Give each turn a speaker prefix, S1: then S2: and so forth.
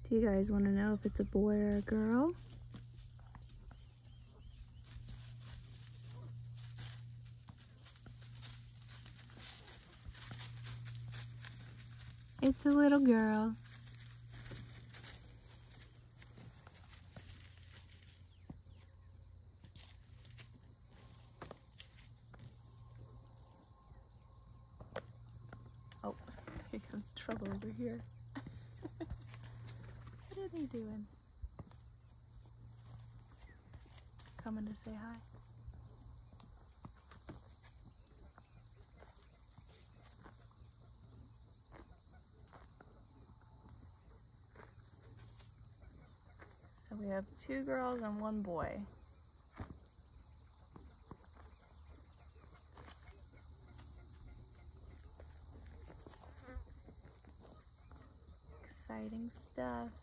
S1: Do you guys want to know if it's a boy or a girl? It's a little girl. Oh, here comes trouble over here. What are they doing? Coming to say hi. So we have 2 girls and 1 boy. Exciting stuff.